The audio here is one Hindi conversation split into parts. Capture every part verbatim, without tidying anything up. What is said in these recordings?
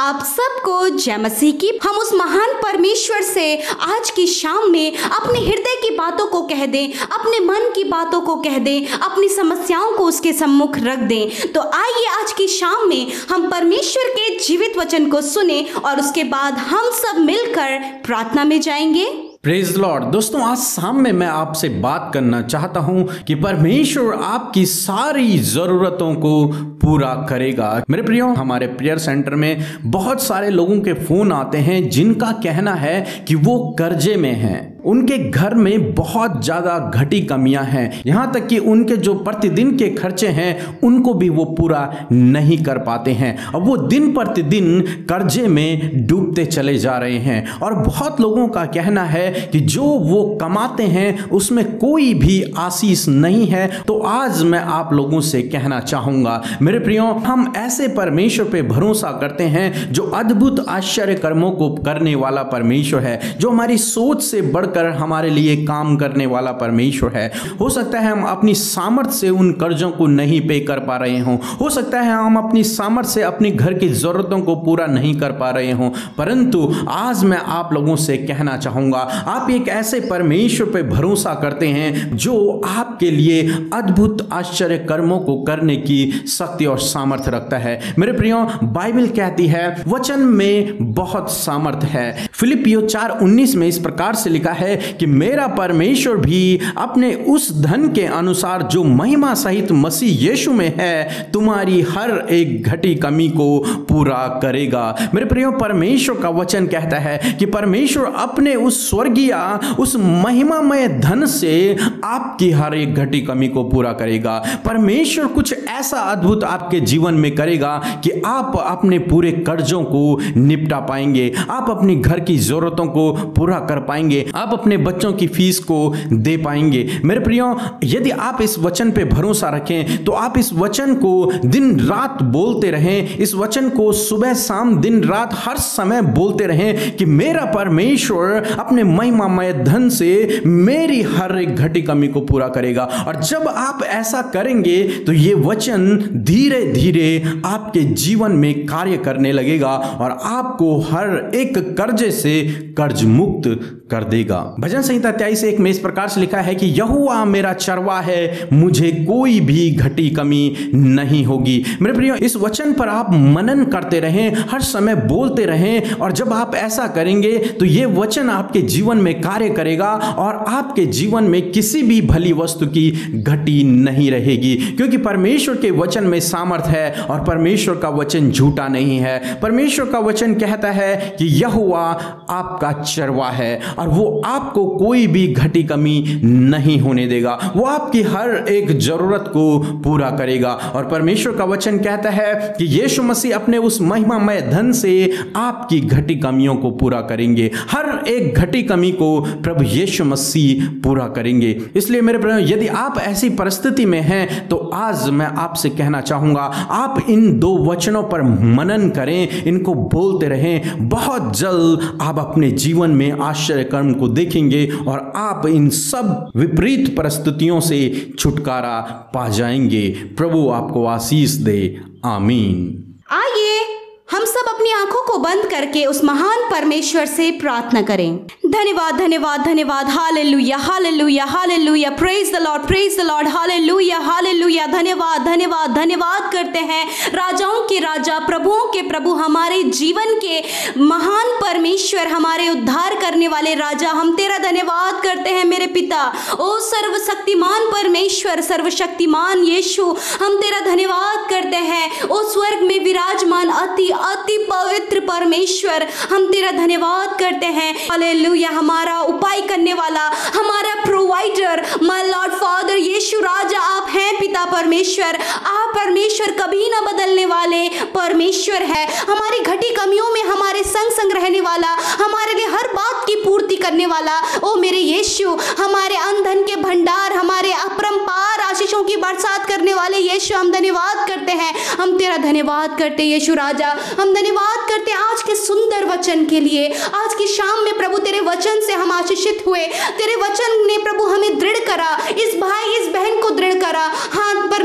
आप सबको जय मसीह की। हम उस महान परमेश्वर से आज की शाम में अपने हृदय की बातों को कह दें, अपने मन की बातों को कह दें, अपनी समस्याओं को उसके सम्मुख रख दें। तो आइए आज की शाम में हम परमेश्वर के जीवित वचन को सुने और उसके बाद हम सब मिलकर प्रार्थना में जाएंगे। Praise Lord. दोस्तों, आज शाम में मैं आपसे बात करना चाहता हूं कि परमेश्वर आपकी सारी जरूरतों को पूरा करेगा। मेरे प्रियो, हमारे प्रेयर सेंटर में बहुत सारे लोगों के फोन आते हैं जिनका कहना है कि वो कर्जे में हैं, उनके घर में बहुत ज्यादा घटी कमियां हैं, यहां तक कि उनके जो प्रतिदिन के खर्चे हैं उनको भी वो पूरा नहीं कर पाते हैं। अब वो दिन प्रतिदिन कर्जे में डूबते चले जा रहे हैं और बहुत लोगों का कहना है कि जो वो कमाते हैं उसमें कोई भी आशीष नहीं है। तो आज मैं आप लोगों से कहना चाहूंगा मेरे प्रियो, हम ऐसे परमेश्वर पे भरोसा करते हैं जो अद्भुत आश्चर्य कर्मों को करने वाला परमेश्वर है, जो हमारी सोच से बढ़कर हमारे लिए काम करने वाला परमेश्वर है। हो सकता है हम अपनी सामर्थ्य से उन कर्जों को नहीं पे कर पा रहे हों, हो सकता है हम अपनी सामर्थ्य से अपनी घर की जरूरतों को पूरा नहीं कर पा रहे हों, परंतु आज मैं आप लोगों से कहना चाहूंगा, आप एक ऐसे परमेश्वर पे भरोसा करते हैं जो आपके लिए अद्भुत आश्चर्य कर्मों को करने की शक्ति और सामर्थ्य रखता है। मेरे प्रियो, बाइबल कहती है वचन में बहुत सामर्थ्य है। फिलिपियो चार उन्नीस में इस प्रकार से लिखा है कि मेरा परमेश्वर भी अपने उस धन के अनुसार जो महिमा सहित मसीह यीशु में है तुम्हारी हर एक घटी कमी को पूरा करेगा। मेरे प्रियो, परमेश्वर का वचन कहता है कि परमेश्वर अपने उस स्वर्गीय उस महिमामय धन से आपकी हर एक घटी कमी को पूरा करेगा। परमेश्वर कुछ ऐसा अद्भुत आपके जीवन में करेगा कि आप अपने पूरे कर्जों को निपटा पाएंगे, आप अपनी घर की जरूरतों को पूरा कर पाएंगे, आप अपने बच्चों की फीस को दे पाएंगे। मेरे प्रियो, यदि आप इस वचन पे भरोसा रखें तो आप इस वचन को दिन रात बोलते रहें, इस वचन को सुबह शाम दिन रात हर समय बोलते रहें कि मेरा परमेश्वर अपने महिमामय धन से मेरी हर एक घटी कमी को पूरा करेगा। और जब आप ऐसा करेंगे तो ये वचन धीरे धीरे आपके जीवन में कार्य करने लगेगा और आपको हर एक कर्जे से कर्ज मुक्त कर देगा। भजन संहिता तेईस एक में इस प्रकार से लिखा है कि यहोवा मेरा चरवा है, मुझे कोई भी घटी कमी नहीं होगी। मेरे प्रियो, इस वचन पर आप मनन करते रहें, हर समय बोलते रहें, और जब आप ऐसा करेंगे तो ये वचन आपके जीवन में कार्य करेगा और आपके जीवन में किसी भी भली वस्तु की घटी नहीं रहेगी, क्योंकि परमेश्वर के वचन में सामर्थ है और परमेश्वर का वचन झूठा नहीं है। परमेश्वर का वचन कहता है कि यहोवा आपका चरवा है और वो आपको कोई भी घटी कमी नहीं होने देगा, वो आपकी हर एक जरूरत को पूरा करेगा। और परमेश्वर का वचन कहता है कि यीशु मसीह अपने उस महिमामय धन से आपकी घटी कमियों को पूरा करेंगे, हर एक घटी कमी को प्रभु यीशु मसीह पूरा करेंगे। इसलिए मेरे प्रिय, यदि आप ऐसी परिस्थिति में हैं तो आज मैं आपसे कहना चाहूंगा, आप इन दो वचनों पर मनन करें, इनको बोलते रहें। बहुत जल्द आप अपने जीवन में आश्चर्य कर्म को देखेंगे और आप इन सब विपरीत परिस्थितियों से छुटकारा पा जाएंगे। प्रभु आपको आशीष दे। आमीन। आइए हम सब अपनी आंखों को बंद करके उस महान परमेश्वर से प्रार्थना करें। धन्यवाद धन्यवाद धन्यवाद। Hallelujah hallelujah hallelujah. Praise the Lord praise the Lord. Hallelujah hallelujah. धन्यवाद धन्यवाद धन्यवाद करते हैं राजाओं के राजा, प्रभुओं के प्रभु, हमारे जीवन के महान परमेश्वर, हमारे उद्धार करने वाले राजा, हम तेरा धन्यवाद करते हैं मेरे पिता। ओ सर्वशक्तिमान परमेश्वर, सर्वशक्तिमान यीशु, हम तेरा धन्यवाद करते हैं। ओ स्वर्ग में विराजमान अति अति पवित्र परमेश्वर, हम तेरा धन्यवाद करते हैं। हालेलुया। हमारा उपाय करने वाला, हमारा provider, my Lord Father Yeshu राजा, आप हैं पिता परमेश्वर। आप परमेश्वर कभी ना बदलने वाले परमेश्वर है। हमारी घटी कमियों में हमारे संग संग रहने वाला, हमारे लिए हर बात की पूर्ति करने वाला ओ मेरे यीशु, हमारे अंधन के भंडार, हमारे अपरंपार आशीषों की बरसात करने वाले यीशु, हम धन्यवाद करते हैं। हम तेरा धन्यवाद करते यीशु राजा, हम धन्यवाद करते हैं आज के सुंदर वचन के लिए। आज की शाम में प्रभु तेरे वचन से हम आशीषित हुए, तेरे वचन ने प्रभु हमें दृढ़ करा, इस भाई इस बहन को दृढ़ करा। हाँ परमेश्वर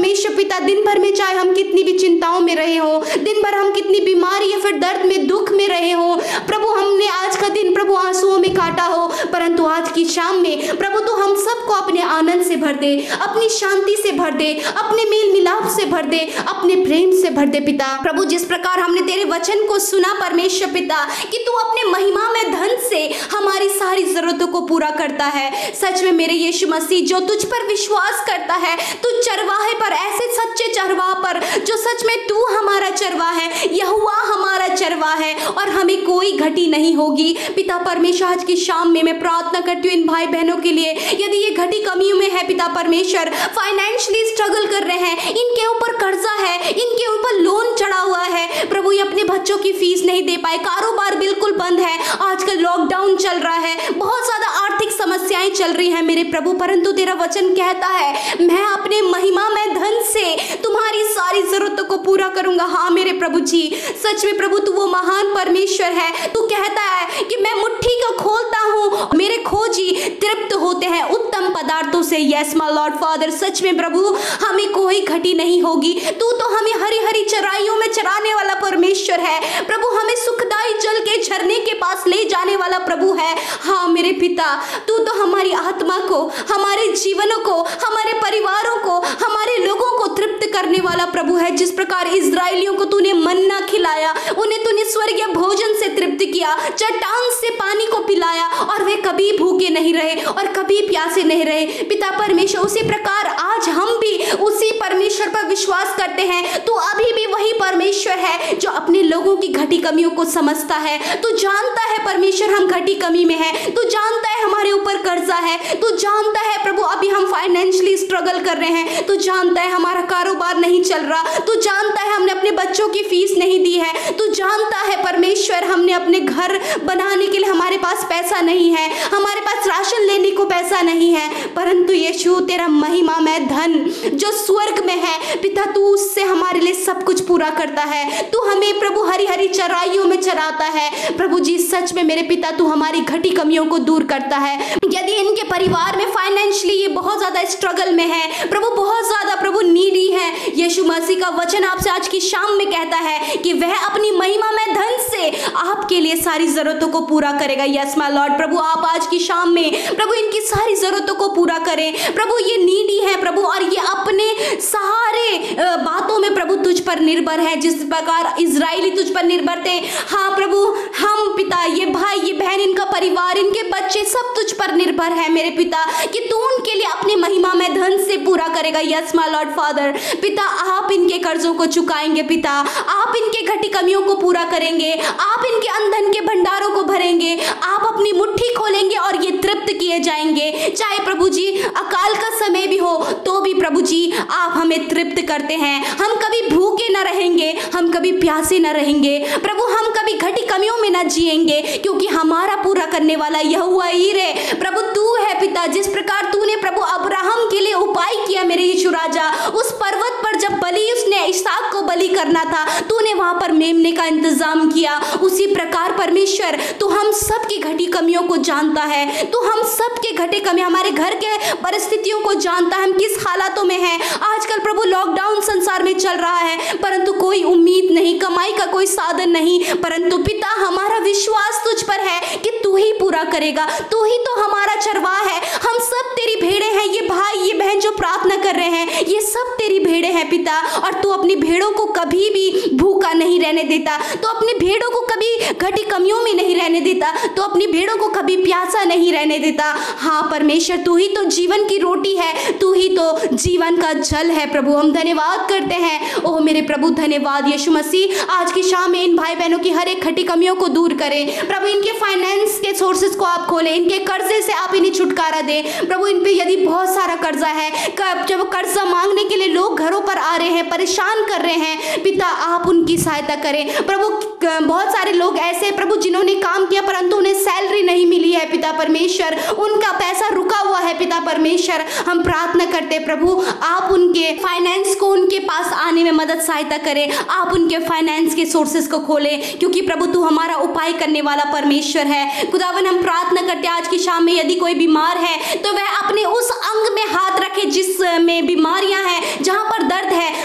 पिता दिन भर में चाहे हम कितनी भी चिंताओं में रहे हो, दिन भर हम कितनी बीमारी या फिर दर्द में दुख में रहे हो, प्रभु हमने आज का दिन प्रभु आंसुओं में काटा हो, परंतु आज की शाम में प्रभु तू हम सबको अपने आनंद से भर दे, अपनी शांति से भर दे, अपने मेल मिलाप से भर दे, अपने प्रेम से भर दे पिता। प्रभु जिस प्रकार हमने तेरे वचन को सुना परमेश्वर पिता कि तू अपने महिमा में धन से हमारी सारी जरूरतों को पूरा करता है। सच में मेरे यीशु मसीह जो तुझ पर विश्वास करता है, तू चरवाहे पर, ऐसे सच्चे चरवाह पर जो सच में तू हमारा चरवाह है, यहोवा हमारा चरवाह है और हमें कोई घटी नहीं होगी। पिता परमेश्वर आज की शाम में मैं प्रार्थना करती हूँ इन भाई बहनों के लिए, यदि ये घटी कमियों में है पिता परमेश्वर, फाइनेंशियली स्ट्रगल कर रहे हैं, इनके ऊपर कर्जा है, इनके ऊपर लोन चढ़ा हुआ है, प्रभु ये अपने बच्चों की फीस नहीं दे पाए, कारोबार बिल्कुल बंद है, आजकल लॉकडाउन चल रहा है, बहुत ज्यादा आर्थिक समस्याएं चल रही हैं मेरे प्रभु, परंतु तेरा वचन कहता है मैं अपने महिमा में धन से तुम्हारी सारी जरूरतों को पूरा करूंगा। हाँ मेरे प्रभु जी, सच में प्रभु तू वो महान परमेश्वर है। तू कहता है कि मैं मुट्ठी को खोलता हूँ, मेरे खोजी तृप्त होते हैं उत्तम पदार्थों से। यस माय लॉर्ड फादर, सच में प्रभु हमें कोई घटी नहीं होगी। तू तो हमें हरी हरी चराइयों में चराने वाला परमेश्वर है प्रभु, हमें सुखदाई जल के झरने के पास ले जाने वाला प्रभु है। हाँ मेरे पिता, तू तो हमारी आत्मा को, हमारे जीवनों को, हमारे परिवारों को, हमारे लोगों को तृप्त करने वाला प्रभु है। जिस प्रकार इजराइलियों को तूने मन्ना खिलाया, उन्हें तूने स्वर्गीय भोजन से तृप्त किया, चट्टान से पानी को पिलाया और वे कभी भूखे नहीं रहे और कभी प्यासे नहीं रहे। पिता परमेश्वर, उसी प्रकार आज हम भी उसी परमेश्वर पर विश्वास करते हैं। तू अभी भी वही परमेश्वर है जो अपने लोगों की घटी कमियों को समझता है। तू जानता है परमेश्वर हम घटी कमी में है, तू जानता है हमारे ऊपर कर्जा है, तू जानता है प्रभु अभी हम फाइनेंशियली स्ट्रगल कर रहे हैं, तू जानता है हमारा कारोबार नहीं चल रहा, तू जानता है हमने अपने बच्चों की फीस नहीं दी है, तू जानता है परमेश्वर हमने अपने घर बनाने के लिए हमारे पास पैसा नहीं है, हमारे पास राशन लेने को पैसा नहीं है, परंतु यीशु तेरा महिमा में धन जो स्वर्ग में है पिता, तू उससे हमारे लिए सब कुछ पूरा करता है। तू हमें प्रभु हरी हरी चराइयों में चराता है। प्रभु जी सच में मेरे पिता तू हमारी घटी कमियों को दूर करता है। यदि इनके परिवार में फाइनेंशियली ये बहुत ज्यादा स्ट्रगल में है प्रभु, बहुत ज्यादा प्रभु नीडी है, यीशु मसीह का वचन आपसे आज की शाम में कहता है कि वह अपनी महिमा में धन से आपके लिए सारी जरूरतों को पूरा करेगा। यस माय लॉर्ड, प्रभु आप आज की शाम में प्रभु इनकी सारी जरूरतों को पूरा करें। प्रभु ये नीडी है प्रभु और ये अपने सारे बातों में प्रभु तुझ पर निर्भर है, जिस प्रकार इजराइली तुझ पर निर्भर थे। हाँ प्रभु, हम पिता, ये भाई, ये बहन, इनका परिवार, इनके बच्चे सब तुझ पर निर्भर है मेरे पिता कि तू उनके लिए अपनी महिमा में धन से पूरा करेगा। यस माय लॉर्ड फादर, पिता आप इनके कर्जों को चुकाएंगे, पिता आप इनके घटी कमियों को पूरा करेंगे, आप इनके अंधन के भंडारों को भरेंगे, आप अपनी मुट्ठी खोलेंगे और ये तृप्त किए जाएंगे। चाहे प्रभु जी अकाल का समय भी हो तो भी प्रभु जी आप हमें तृप्त करते हैं। हम कभी भूखे न रहेंगे, हम कभी प्यासे न रहेंगे प्रभु, हम कभी घटी कमियों में न जिएंगे, क्योंकि हमारा पूरा करने वाला यहोवा यीरे प्रभु तू है पिता। जिस प्रकार तूने प्रभु अब्राहम के लिए उपाय किया मेरे यीशु राजा, उस पर्वत पर जब बलि उसने इसहाक को बलि करना था, तूने वहां पर मेमने का इंतजाम किया। उसी प्रकार परमेश्वर तू हम सब की घटी कमियों को जानता है, तू हम सब के घटे कमी, हमारे घर के परिस्थितियों को जानता है, हम किस हालातों में हैं। आजकल प्रभु लॉकडाउन संसार में चल रहा है, परंतु कोई उम्मीद नहीं, कमाई का कोई साधन नहीं, परंतु पिता हमारा विश्वास तुझ पर है कि तू ही पूरा करेगा, तू ही तो हमारा चरवाह है। हम सब तेरी भेड़े हैं, ये भाई ये बहन जो प्रार्थना कर रहे हैं ये सब तेरी भेड़े हैं पिता, और तू अपनी भेड़ों को कभी भी भूखा नहीं रहने देता, तो अपनी भेड़ों को कभी घटी कमियों में नहीं रहने देता, तो अपनी भेड़ों को कभी प्यासा नहीं रहने देता। हाँ परमेश्वर तू ही तो जीवन की रोटी है, तू ही तो जीवन का जल है प्रभु, हम धन्यवाद करते हैं। ओह मेरे प्रभु धन्यवाद यीशु मसीह, आज की शाम में इन भाई बहनों की हर एक घटी कमियों को दूर करें प्रभु, इनके फाइनेंस के सोर्सेज को आप खोलें, इनके कर्जे से आप इन्हें छुटकारा दें प्रभु। इन पे यदि बहुत सारा कर्जा है, जब कर्जा मांगने के लिए लोग घरों पर आ रहे हैं, परेशान कर रहे हैं पिता, आप उनकी सहायता करें प्रभु। बहुत सारे लोग ऐसे प्रभु जिन्होंने काम किया परंतु उन्हें सैलरी नहीं मिली है पिता परमेश्वर, उनका पैसा रुका हुआ है पिता परमेश्वर, हम प्रार्थना करते प्रभु आप उनके फाइनेंस को उनके पास आने में मदद सहायता करें, आप उनके फाइनेंस के सोर्सेज को खोलें, क्योंकि प्रभु तू हमारा उपाय करने वाला परमेश्वर है। खुदावन हम प्रार्थना करते आज की शाम में यदि कोई बीमार है तो वह अपने उस अंग में हाथ रखे जिसमें बीमारियां हैं, जहां पर दर्द है,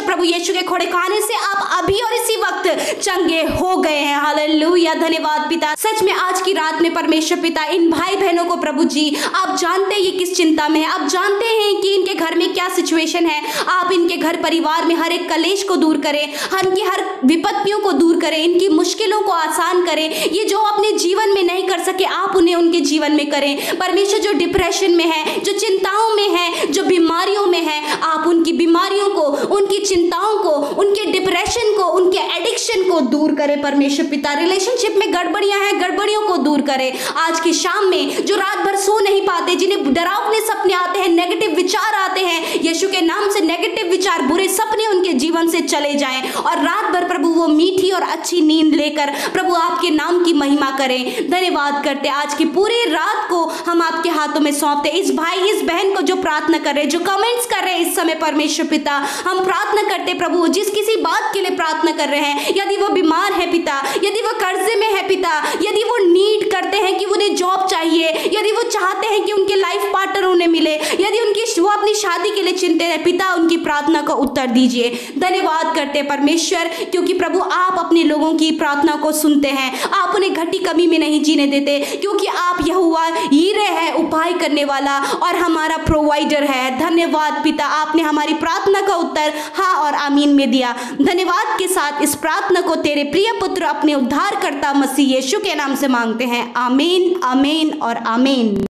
प्रभु यीशु के खोड़े खाने से आप अभी और इसी वक्त चंगे हो गए हैं। हालेलुया, धन्यवाद पिता। सच में आज की रात में परमेश्वर पिता इन भाई बहनों को प्रभु जी आप जानते हैं ये किस चिंता में है, आप जानते हैं कि इनके घर में क्या सिचुएशन है। आप इनके घर परिवार में हर एक कलेश को दूर करें, इनकी हर विपत्तियों को दूर करें, इनकी मुश्किलों को आसान करें। ये जो अपने जीवन में नहीं कर सके आप उन्हें उनके जीवन में करें। परमेश्वर जो डिप्रेशन में है, जो चिंताओं में है, जो बीमारियों में है, आप उनकी बीमारियों को, उनकी चिंताओं को, उनके डिप्रेशन को, उनके एडिक्शन को दूर करें परमेश्वर पिता। रिलेशनशिप में गड़बड़ियां हैं, गड़बड़ियों को दूर करें। आज की शाम में जो रात भर सो नहीं पाते, जिन्हें डरावने सपने आते हैं, नेगेटिव विचार आते हैं, यीशु के नाम से नेगेटिव विचार, बुरे सपने उनके जीवन से चले जाएं और रात भर प्रभु वो मीठी और अच्छी नींद लेकर प्रभु आपके नाम की महिमा करें। धन्यवाद करते आज की पूरी रात को हम आपके हाथों में सौंपते। इस भाई इस बहन को जो प्रार्थना कर रहे, जो कमेंट्स कर रहे हैं इस समय परमेश्वर पिता, हम प्रार्थना करते प्रभु जिस किसी बात के लिए प्रार्थना कर रहे हैं, यदि वो बीमार है पिता, यदि वो कर्जे में है पिता, यदि वो नीड करते हैं कि उन्हें जॉब चाहिए, यदि वो चाहते हैं कि उनके लाइफ पार्टनर उन्हें मिले, यदि उनकी वो अपनी शादी के लिए चिंतित है पिता, उनकी प्रार्थना को उत्तर दीजिए। धन्यवाद करते परमेश्वर क्योंकि प्रभु आप अपने लोगों की प्रार्थना को सुनते हैं, आप उन्हें घटी कमी में नहीं जीने देते, क्योंकि आप यहोवा यीरे है, उपाय करने वाला और हमारा प्रोवाइडर है। धन्यवाद पिता, आपने हमारी प्रार्थना का उत्तर हाँ और आमीन में दिया। धन्यवाद के साथ इस प्रार्थना को तेरे प्रिय पुत्र अपने उद्धारकर्ता मसीह यीशु के नाम से मांगते हैं। आमीन, आमीन और आमीन।